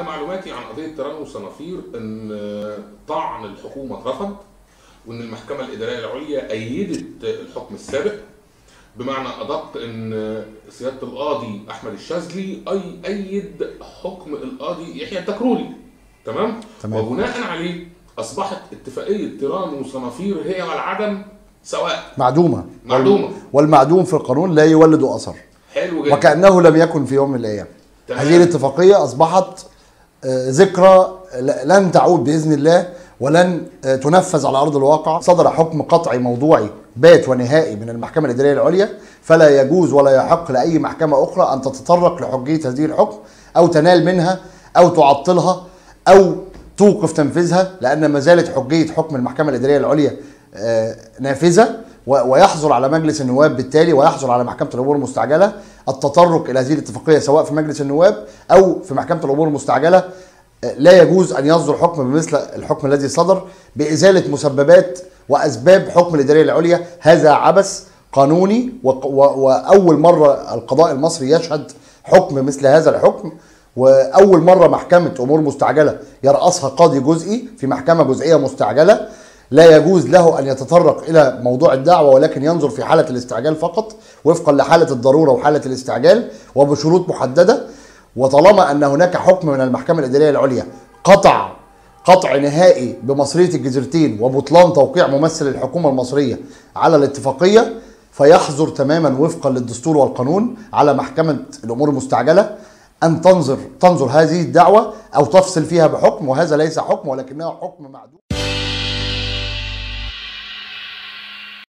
معلوماتي عن قضية تيران وصنافير ان طعن الحكومة اترفض، وان المحكمة الإدارية العليا أيدت الحكم السابق. بمعنى أدق ان سيادة القاضي أحمد الشاذلي أيد حكم القاضي يحيى التكرولي. تمام؟ وبناء عليه أصبحت اتفاقية تيران وصنافير هي والعدم سواء. معدومة. والمعدوم في القانون لا يولد أثر. حلو جدا. وكأنه لم يكن في يوم من الأيام. هذه الاتفاقية أصبحت ذكرى لن تعود بإذن الله ولن تنفذ على أرض الواقع. صدر حكم قطعي موضوعي بات ونهائي من المحكمة الإدارية العليا، فلا يجوز ولا يحق لأي محكمة أخرى أن تتطرق لحجية هذه الحكم أو تنال منها أو تعطلها أو توقف تنفيذها، لأن ما زالت حجية حكم المحكمة الإدارية العليا نافذة، ويحظر على مجلس النواب بالتالي ويحظر على محكمة الأمور المستعجلة التطرق إلى هذه الاتفاقية سواء في مجلس النواب أو في محكمة الأمور المستعجلة. لا يجوز أن يصدر حكم بمثل الحكم الذي صدر بإزالة مسببات وأسباب حكم الإدارية العليا. هذا عبث قانوني، وأول مرة القضاء المصري يشهد حكم مثل هذا الحكم، وأول مرة محكمة أمور مستعجلة يرأسها قاضي جزئي في محكمة جزئية مستعجلة. لا يجوز له أن يتطرق إلى موضوع الدعوة، ولكن ينظر في حالة الاستعجال فقط وفقا لحالة الضرورة وحالة الاستعجال وبشروط محددة. وطالما أن هناك حكم من المحكمة الإدارية العليا قطع نهائي بمصرية الجزيرتين وبطلان توقيع ممثل الحكومة المصرية على الاتفاقية، فيحظر تماما وفقا للدستور والقانون على محكمة الأمور المستعجلة أن تنظر هذه الدعوة أو تفصل فيها بحكم، وهذا ليس حكم ولكنه حكم معدوم.